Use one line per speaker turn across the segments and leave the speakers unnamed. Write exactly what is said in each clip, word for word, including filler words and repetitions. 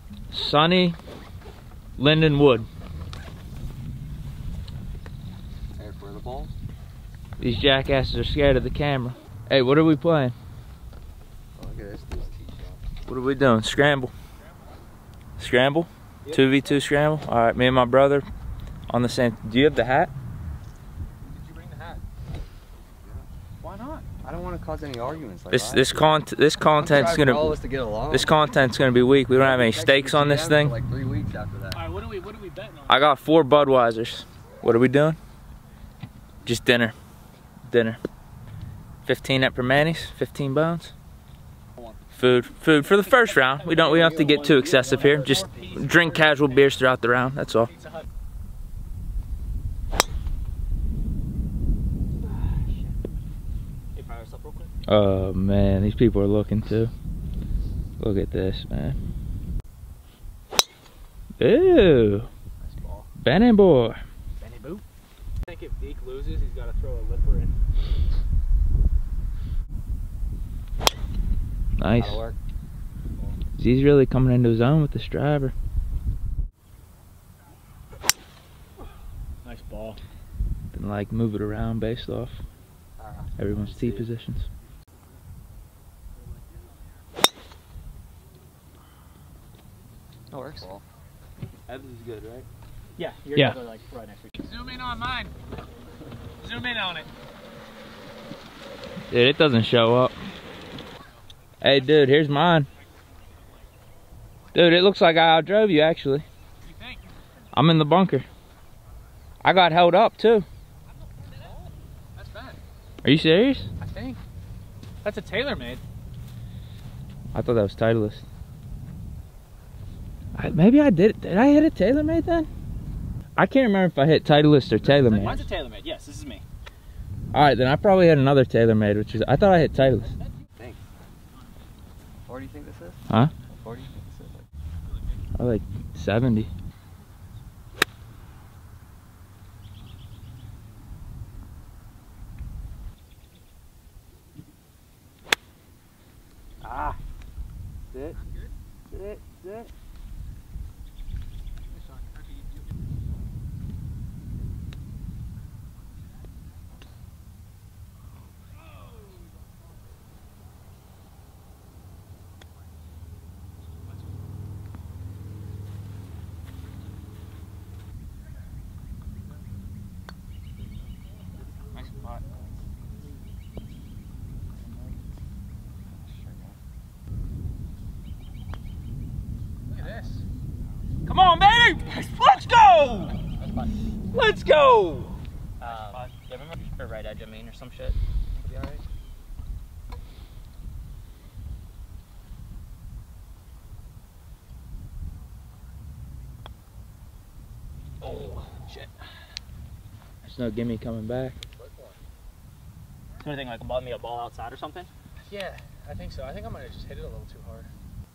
Sunny Linden Wood.
Hey, for the ball?
These jackasses are scared of the camera. Hey, what are we playing?
Oh, look at this dude's tee shot.
What are we doing? Scramble. Scramble? Yep. two v two scramble? Alright, me and my brother on the same. Do you have the hat?
Did you bring the hat? Yeah. Why not? I don't want to cause any arguments like
This
that.
this con this content's gonna
all of us to get along.
This content's gonna be weak. We don't have any stakes on this thing.
For like three weeks after that.
All right, what are we what are we betting on?
I got four Budweisers. What are we doing? Just dinner. Dinner. fifteen at Permanis, fifteen bones. Food. Food for the first round. We don't we don't have to get too excessive here. Just drink casual beers throughout the round. That's all. Oh man, these people are looking too. Look at this, man. Ew.
Nice ball.
Benny boy.
Benny boo. I think if Deke loses, he's got to throw a lipper in.
Nice. He's really coming into his own with this driver.
Nice ball.
Then like move it around based off everyone's tee positions.
That works.
Evans is good, right?
Yeah, you're
Yeah.
like right next to each other. Zoom in on mine. Zoom in on it.
Dude, it doesn't show up. Hey, dude, here's mine. Dude, it looks like I outdrove you, actually.
You think?
I'm in the bunker. I got held up, too.
That's bad.
Are you serious?
I think. That's a TaylorMade.
I thought that was Titleist. I, maybe I did. Did I hit a TaylorMade then? I can't remember if I hit Titleist or TaylorMade.
Mine's a TaylorMade. Yes, this is me.
Alright, then I probably had another TaylorMade, which is, I thought I hit Titleist.
Thanks. What do you think this is?
Huh?
What do you think this is?
I like seventy.
Ah.
Sit. Sit. Sit.
Nice spot. Look at this. Come on, baby! Let's go! Let's go! Um, yeah, remember or right edge, I mean, or some shit. It'll be alright. Oh, shit.
There's no gimme coming back.
So anything like about me a ball outside or something?
Yeah, I think so. I think I might have just hit it a little too hard.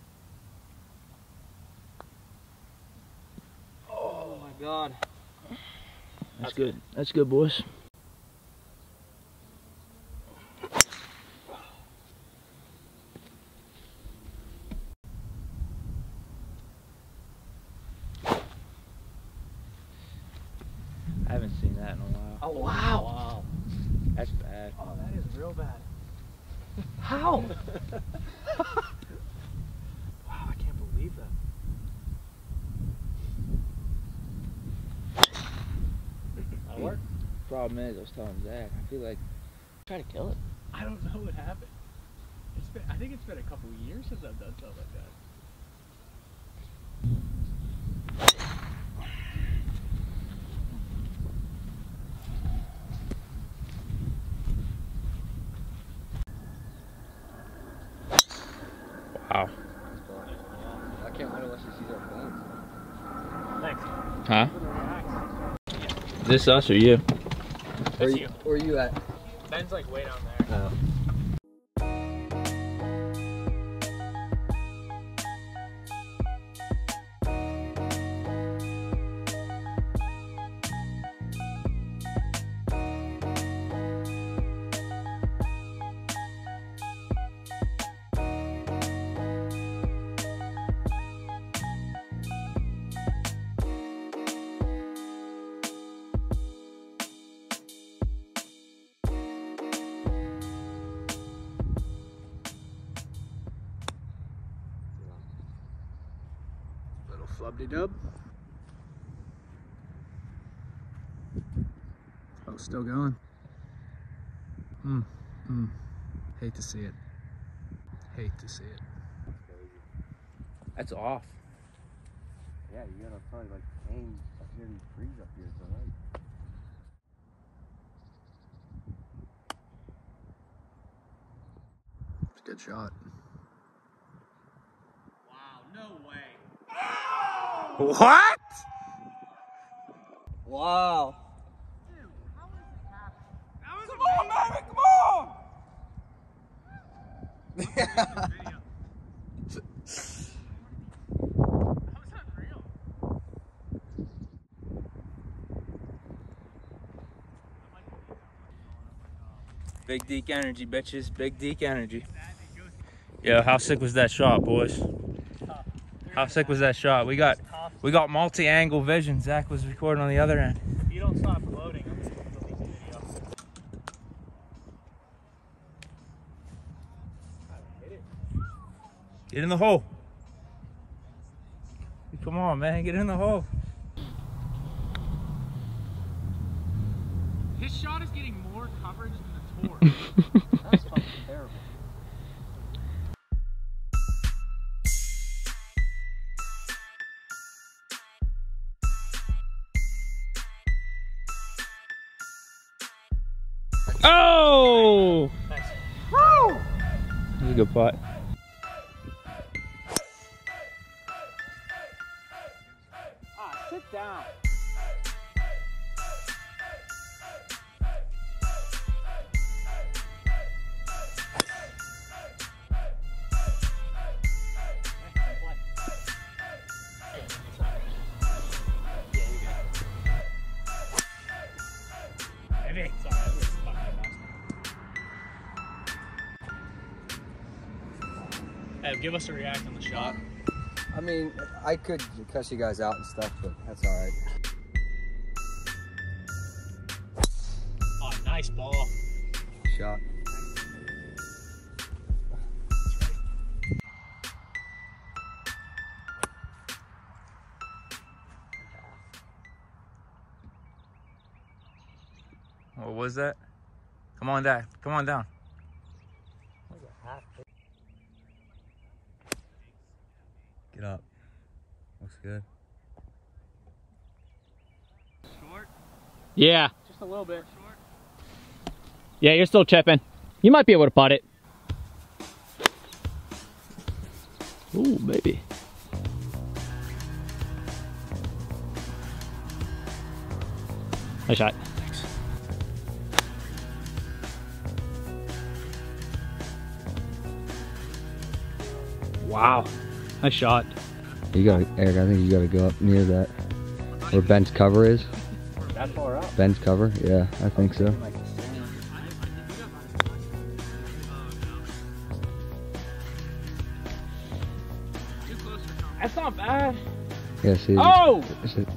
Oh my god.
That's,
That's
good.
good.
That's good, boys. I haven't seen that in a while.
Oh wow. Wow.
That's bad.
Oh, that is real bad.
How?
Wow, I can't believe that. That'll work.
Problem is, I was telling Zach, I feel like try to kill it.
I don't know what happened. It's been, I think it's been a couple years since I've done something like that.
Wow.
I can't wait unless she sees our phones.
Thanks.
Huh? Is this us or you?
Where
It's
you,
you.
where are you at?
Ben's like way down there.
Oh.
flub-de-dub. Oh, still going. Hmm. Hmm. Hate to see it. Hate to see it.
That's off.
Yeah, you gotta probably like aim up here and freeze up here, it's alright.
It's a good shot.
Wow, no way.
What?
Wow.
Dude, how is this happening? That was
Come on, baby, come on!
That was unreal.
Big Deke energy, bitches. Big Deke energy. Yo, how sick was that shot, boys? How sick was that shot? We got we got multi-angle vision. Zach was recording on the other end.
If you don't stop loading, I'm just gonna delete the video.
Get in the hole. Come on, man. Get in the hole.
His shot is getting more coverage than the tour.
That's fucking terrible.
Oh!
Nice.
Woo! That was a good putt.
Ah, sit down. Hey, give us a react on the shot.
I mean, I could cuss you guys out and stuff, but that's alright.
Oh, nice ball.
Shot.
What was that? Come on, Dad. Come on down.
Get up. Looks good.
Short?
Yeah.
Just a little bit. Short?
Yeah, you're still chipping. You might be able to putt it. Ooh, baby. Nice shot. Wow. Nice shot.
You gotta, Eric, I think you gotta go up near that. Where Ben's cover is.
That far up?
Ben's cover? Yeah, I think so.
That's not bad.
Yeah, see.
Oh!
It's just-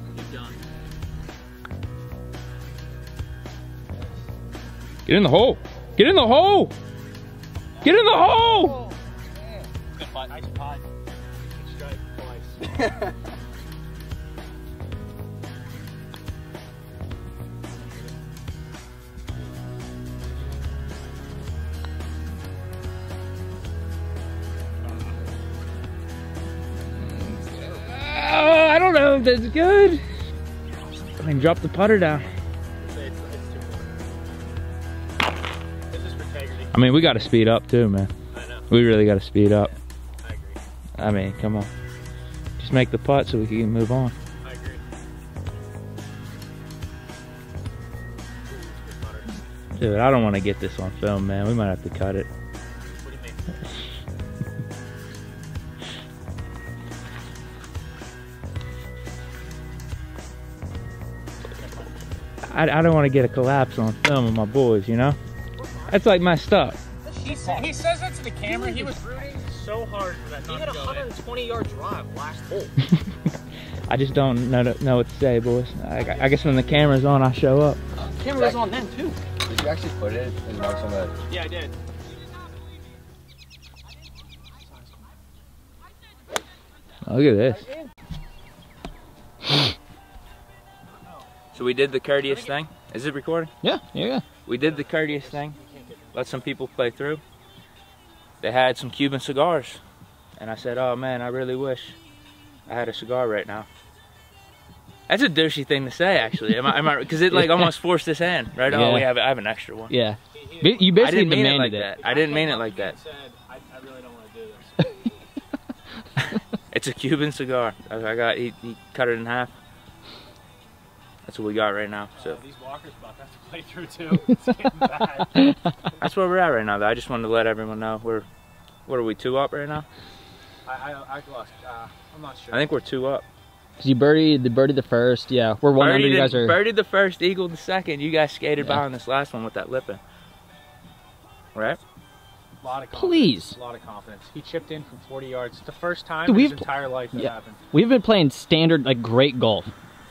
Get in the hole. Get in the hole. Get in the hole.
Good putt. Nice putt. Strike twice.
Oh, I don't know if that's good. I mean, drop the putter down.
It's, it's too much. This is for integrity.
I mean, we got to speed up too, man.
I know.
We really got to speed up.
I agree.
I mean, come on. Just make the putt so we can move on.
I agree.
Dude, I don't want to get this on film, man. We might have to cut it.
What do you mean?
I, I don't want to get a collapse on film with my boys, you know? That's like messed up.
He, sa he says that to the camera. He was rooting so hard for that. He had a one hundred twenty yard drive last hole.
I just don't know, know what to say, boys. I, I guess when the camera's on, I show up.
The camera was on then too.
Did you actually put it in marks on that?
Yeah, I did.
Look at this. So we did the courteous thing. Is it recording?
Yeah, yeah, yeah.
We did the courteous thing. Let some people play through. They had some Cuban cigars. And I said, oh man, I really wish I had a cigar right now. That's a douchey thing to say, actually. Am I? Am I? Because it like almost forced his hand, right?
Yeah.
Oh, we have. I have an extra one.
Yeah. You basically
I didn't mean it
demanded
like
it.
that. I didn't mean it like that.
I, I really don't want to do this.
It's a Cuban cigar. I, I got. He, he cut it in half. That's what we got right now. So.
Uh, these walkers about to have to play through too. It's getting bad.
That's where we're at right now. Though I just wanted to let everyone know we're. What are we, two up right now?
I I, I lost. Uh, I'm not sure.
I think we're two up.
Cause you birdied the birdie the first, yeah. We're one under. You guys are.
Birdied the first, eagled the second. You guys skated
Yeah.
by on this last one with that lipping. Right?
A lot of confidence.
Please.
A lot of confidence. He chipped in from forty yards. It's the first time
Dude,
in his
we've-
entire life that
yeah.
happened.
We've been playing standard, like great golf.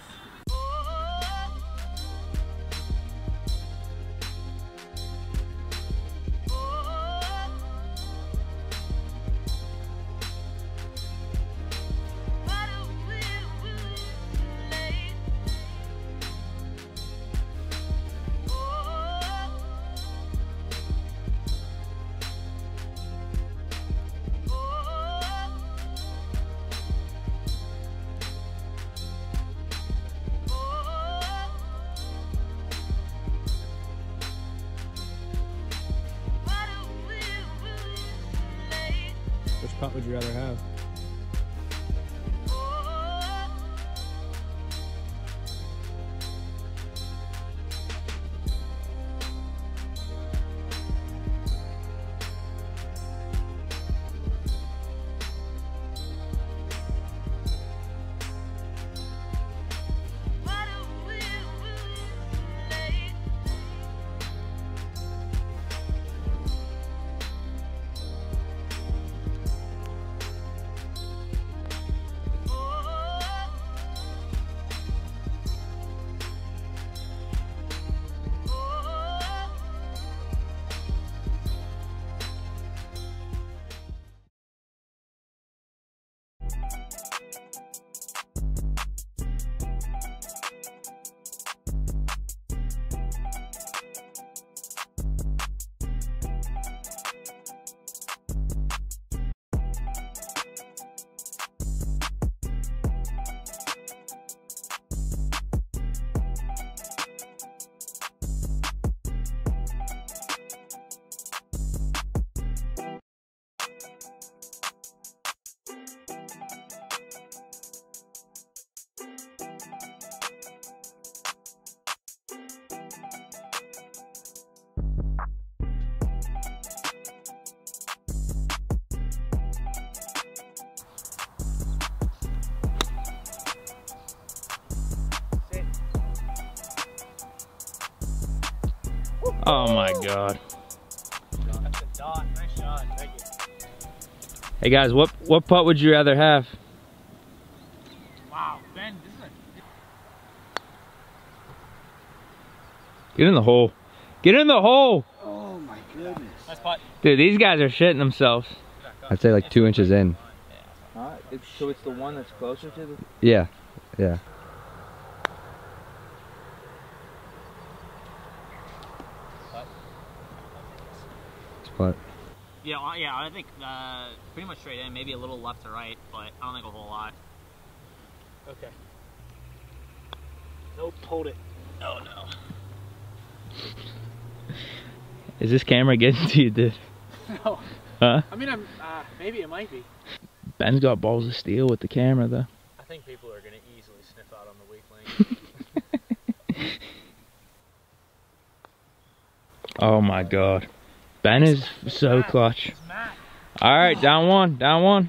Which putt would you rather have?
Oh my God.
That's a dot. Nice shot. Thank you.
Hey guys, what what putt would you rather have?
Wow, Ben, this is a.
Get in the hole. Get in the hole.
Oh my goodness.
Nice putt.
Dude, these guys are shitting themselves.
I'd say like two inches in.
Alright, so it's the one that's closer to the...
Yeah, yeah. What?
Yeah, well, yeah. I think uh, pretty much straight in, maybe a little left to right, but I don't think a whole lot.
Okay. Nope, hold it.
Oh no.
Is this camera getting to you, dude?
No.
Huh?
I mean, I'm. Uh, maybe it might be.
Ben's got balls of steel with the camera, though.
I think people are gonna easily sniff out on the weak link.
Oh my God. Ben is so clutch. Alright, down one, down one.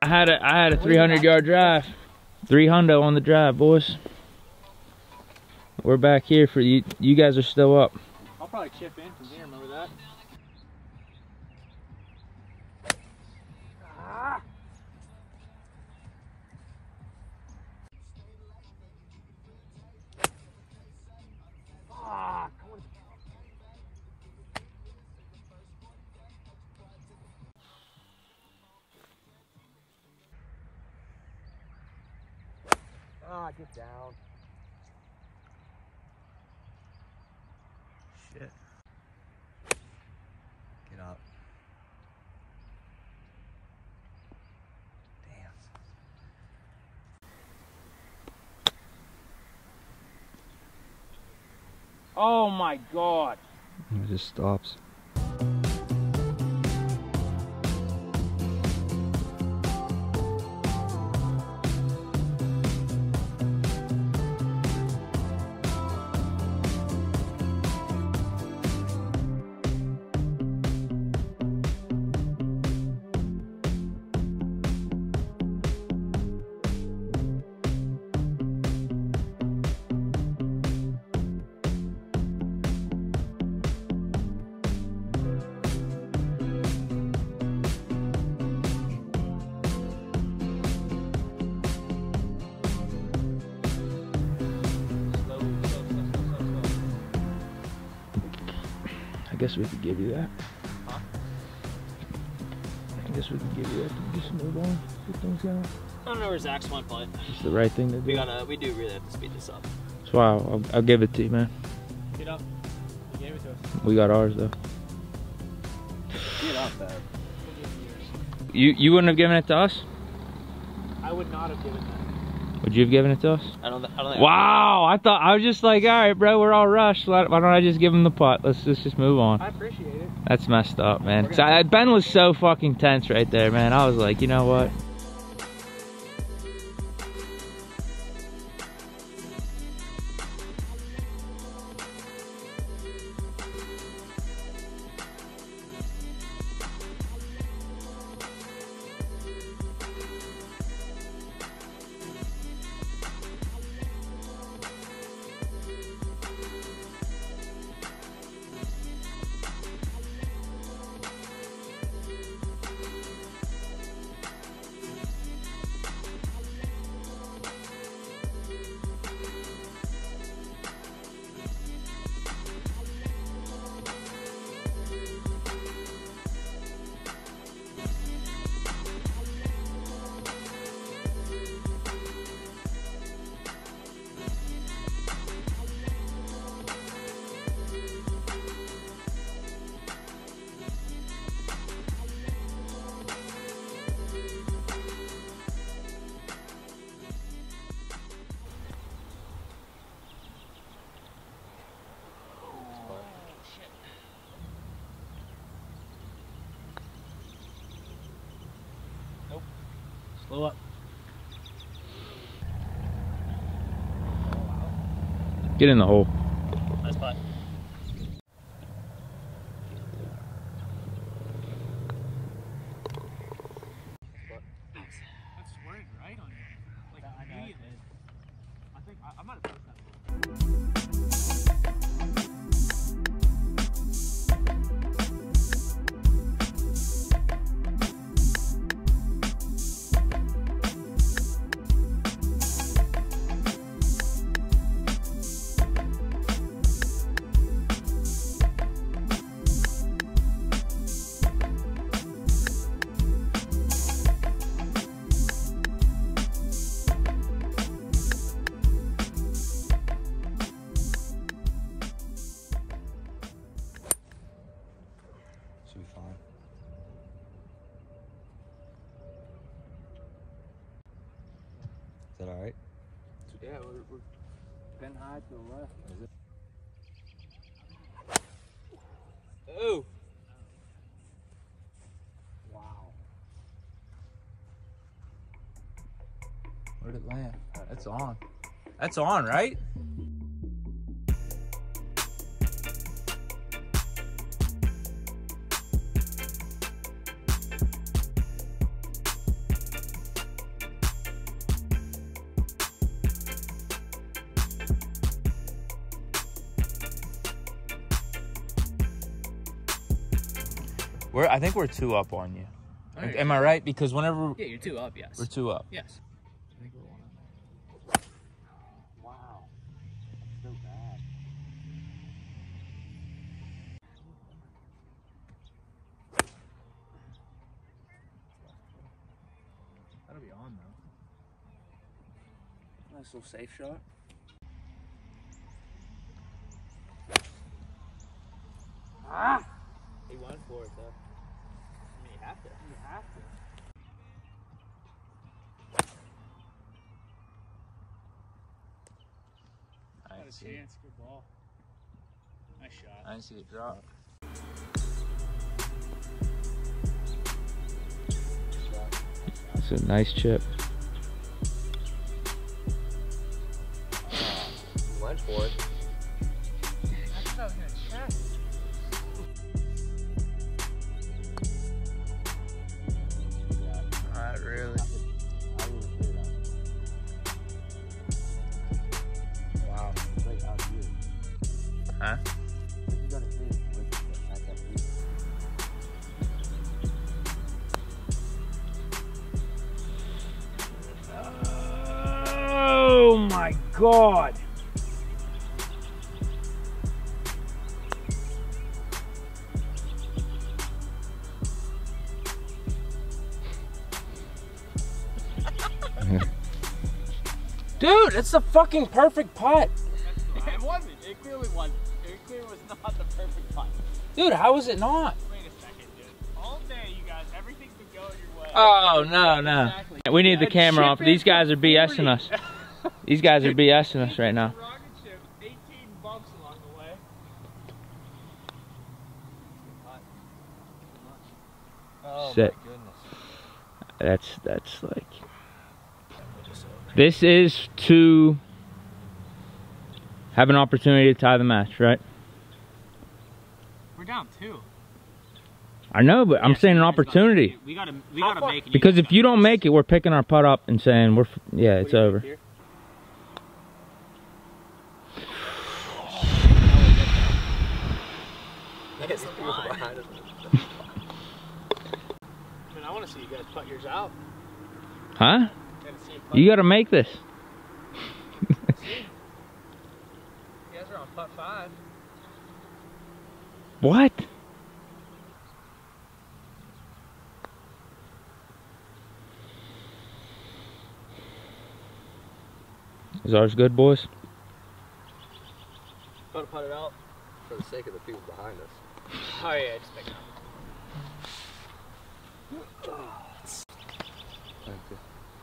I had a I had a three hundred yard drive, three hundo on the drive, boys. We're back here for you. You guys are still up.
I'll probably chip in from here. Remember that? Ah. Ah, come on.
Ah, get down. Shit. Get up. Damn.
Oh my God.
It just stops.
I guess we could give you that.
Huh?
I guess we could give you that. Just move on. Get things going.
I don't know where Zach's one putt.
It's the right thing to do.
We gotta, we do really have to speed this up.
That's why I'll, I'll, I'll give it to you, man.
Get up. You gave it to us.
We got ours though.
Get up, Dad.
You you wouldn't have given it to us?
I would not have given that.
Would you have given it to us?
I don't. I don't think.
Wow! I thought I was just like, all right, bro, we're all rushed. Why don't I just give him the putt? Let's, let's just move on.
I appreciate it.
That's messed up, man. 'Cause I, Ben was so fucking tense right there, man. I was like, you know what?
Slow up.
Get in the hole.
Nice putt. That's swerved right on you. Like immediately. I think I, I might have pushed that.
Should be fine. Is that alright?
Yeah, we're, we're bent high to the left.
Is it?
Ooh.
Wow.
Where'd it land? That's on. That's on, right? We're, I think we're two up on you. Right. Am I right? Because whenever...
Yeah, you're two up, yes.
We're two up.
Yes.
I think we're one on there.
Wow. That's so bad.
That'll be on though.
Nice little safe shot.
Ah! He went for it though. I mean, you have to. You have to.
I had a chance. Good ball. Nice shot.
I didn't see it drop. It's a nice chip.
He went for it.
I thought I was gonna check.
Not really.
I didn't say that. Wow. It's like out here.
Huh?
What you gonna hit with at that piece?
Oh my God. Dude, it's the fucking perfect putt.
It wasn't. It clearly wasn't. It clearly was not the perfect putt.
Dude, how is it not?
Wait a second, dude. All day, you guys, everything's been going your way.
Oh, no, no.
Exactly.
We need the
A
camera off.
chip
These
in
guys are
for
BSing
free.
us. These guys are BSing us right now.
Rocket ship, eighteen bumps along the way.
Oh
Sit.
my goodness.
That's, that's like... This is to have an opportunity to tie the match, right?
We're down two.
I know, but I'm
Yeah,
saying an
we gotta-
opportunity.
We gotta, we gotta make it.
Because if you don't make it, we're picking our putt up and saying, we're, f- yeah, it's over.
Yes, people behind us.
I mean, I want to see you guys put yours out.
Huh?
Gotta see it putt.
You gotta make this.
You guys are on putt five.
What? Is ours good, boys?
Gotta put it out.
For the sake of the people behind us.
Oh yeah, just make it up.
Thank you.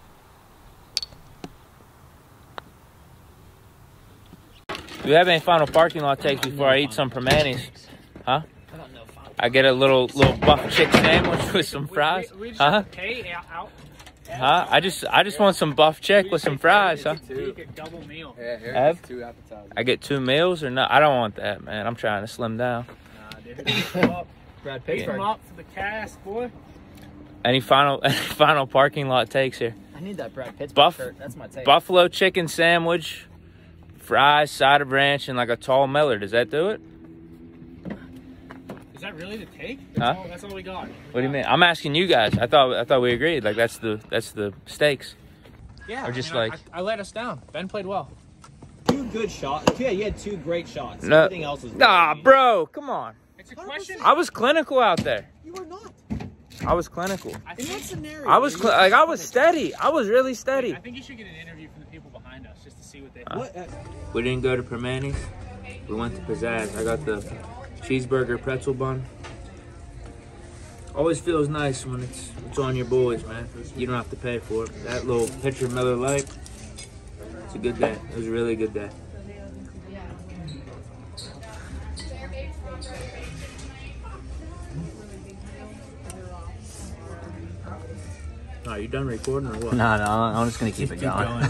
Do we have any final parking lot takes before I eat some permanis? Huh?
I don't know. Final.
I get a little little buff chick sandwich with some fries.
We, we, we just
Huh?
have to pay out. out.
Huh? I just I just want some buff chick with some fries, huh?
You get double meal.
Yeah, here
Ev?
two appetizers.
I get two meals or not? I don't want that, man. I'm trying to slim down.
Nah, dude. Come up.
Brad
Pick
Pittsburgh.
them up for the cast, boy.
Any final any final parking lot takes here?
I need that Brad Pittsburgh
Buff-
shirt. That's my take.
Buffalo chicken sandwich, fries, side of ranch, and like a tall Miller. Does that do it?
Is that really the take?
Huh?
That's, all, that's all we got.
What do you mean? I'm asking you guys. I thought I thought we agreed. Like that's the that's the stakes.
Yeah.
Or just
I mean,
like-
I, I let us down. Ben played well. Two good shots. Yeah, you had two great shots.
No.
Everything else was.
Nah, bro, come on.
It's a question.
I was clinical out there.
You were not.
I was clinical.
I
In
think,
that scenario.
I was
where
cl-
you-
like I was steady. I was really steady.
I think you should get an interview from the people behind us just to see what they
Huh?
What? Uh,
We didn't go to Permani's. We went to Pizzazz. I got the cheeseburger pretzel bun. Always feels nice when it's it's on your boys, man. You don't have to pay for it. That little pitcher of Miller Lite. It's a good day. It was a really good day. Are you done recording or what?
No, no, I'm just gonna keep it going.